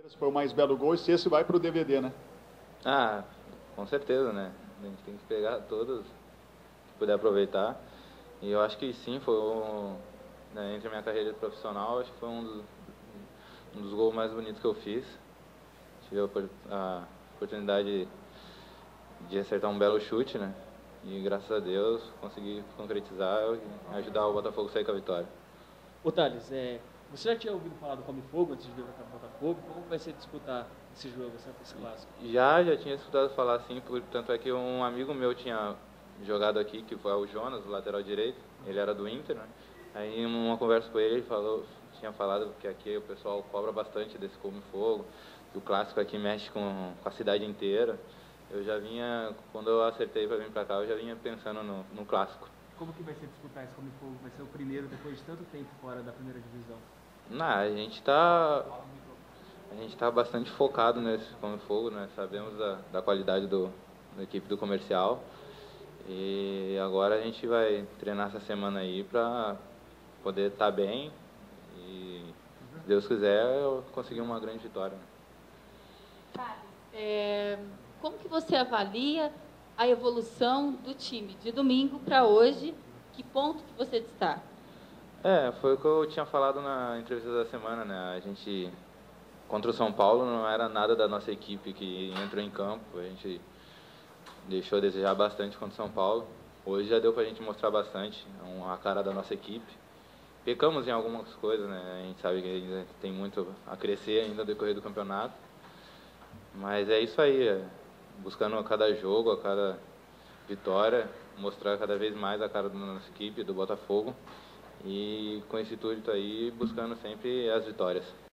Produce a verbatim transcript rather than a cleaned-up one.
Foi o mais belo gol e se esse vai para o D V D, né? Ah, com certeza, né? A gente tem que pegar todos que puder aproveitar. E eu acho que sim, foi um, né, entre a minha carreira profissional, acho que foi um dos, um dos gols mais bonitos que eu fiz. Tive a, opor- a oportunidade de acertar um belo chute, né? E graças a Deus consegui concretizar e ajudar o Botafogo a sair com a vitória. Ô Thales, é, você já tinha ouvido falar do Come Fogo antes de vir para o Botafogo? Como vai ser disputar esse jogo, esse, esse clássico? Já, já tinha escutado falar assim, por, tanto é que um amigo meu tinha jogado aqui, que foi o Jonas, o lateral direito, ele era do Inter, né? Aí em uma conversa com ele, ele falou, tinha falado que aqui o pessoal cobra bastante desse Come Fogo, que o clássico aqui mexe com, com a cidade inteira. Eu já vinha, quando eu acertei para vir para cá, eu já vinha pensando no, no clássico. Como que vai ser disputar esse Come Fogo? Vai ser o primeiro depois de tanto tempo fora da primeira divisão? Não, a gente está a gente tá bastante focado nesse Come Fogo, né? Sabemos da, da qualidade do, da equipe do comercial. E agora a gente vai treinar essa semana aí para poder estar bem e, se Deus quiser, eu conseguir uma grande vitória. É, como que você avalia a evolução do time de domingo para hoje? Que ponto que você destaca? É, foi o que eu tinha falado na entrevista da semana, né? A gente, contra o São Paulo, não era nada da nossa equipe que entrou em campo. A gente deixou a desejar bastante contra o São Paulo. Hoje já deu pra gente mostrar bastante a cara da nossa equipe. Pecamos em algumas coisas, né? A gente sabe que ainda tem muito a crescer ainda no decorrer do campeonato. Mas é isso aí, é buscando a cada jogo, a cada vitória, mostrar cada vez mais a cara da nossa equipe, do Botafogo. E com esse intuito aí, buscando sempre as vitórias.